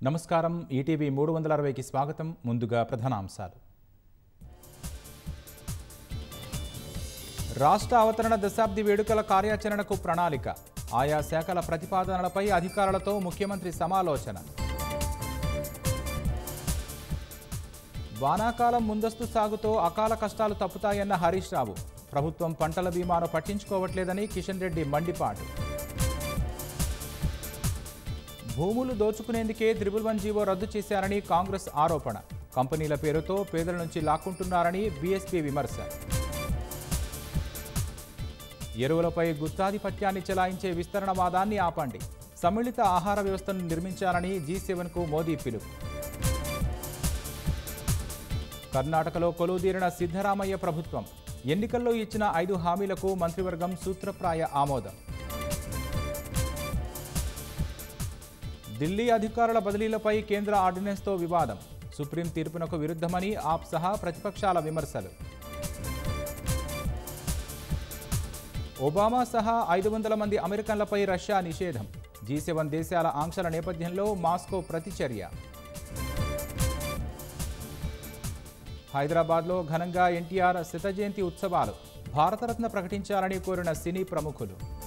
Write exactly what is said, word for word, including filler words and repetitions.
నమస్కారం ఈటీవీ మూడు వందల అరవైకి స్వాగతం. ముందుగా ప్రధానాంశాలు. రాష్ట్ర అవతరణ దశాబ్ది వేడుకల కార్యాచరణకు ప్రణాళిక. ఆయా శాఖల ప్రతిపాదనలపై అధికారులతో ముఖ్యమంత్రి సమాలోచన. వానాకాలం ముందస్తు సాగుతో అకాల కష్టాలు తప్పుతాయన్న హరీష్ రావు. ప్రభుత్వం పంటల బీమాను పట్టించుకోవట్లేదని కిషన్ రెడ్డి మండిపాటు. భూములు దోచుకునేందుకే త్రిబుల్ వన్ జీవో రద్దు చేశారని కాంగ్రెస్ ఆరోపణ. కంపెనీల పేరుతో పేదల నుంచి లాక్కుంటున్నారని బీఎస్పీ విమర్శ. ఎరువులపై గుత్తాధిపత్యాన్ని చెలాయించే విస్తరణవాదాన్ని ఆపండి. సమ్మిళిత ఆహార వ్యవస్థను నిర్మించాలని జీ సెవెన్కు మోదీ పిలుపు. కర్ణాటకలో కొలువుదీరిన సిద్ధరామయ్య ప్రభుత్వం. ఎన్నికల్లో ఇచ్చిన ఐదు హామీలకు మంత్రివర్గం సూత్రప్రాయ ఆమోదం. ఢిల్లీ అధికారుల బదిలీలపై కేంద్ర ఆర్డినెన్స్తో వివాదం. సుప్రీం తీర్పునకు విరుద్ధమని ఆప్ సహా ప్రతిపక్షాల విమర్శలు. ఒబామా సహా ఐదు వందల మంది అమెరికన్లపై రష్యా నిషేధం. జీ సెవెన్ దేశాల ఆంక్షల నేపథ్యంలో మాస్కో ప్రతిచర్య. హైదరాబాద్లో ఘనంగా ఎన్టీఆర్ శత జయంతి ఉత్సవాలు. భారతరత్న ప్రకటించాలని కోరిన సినీ ప్రముఖులు.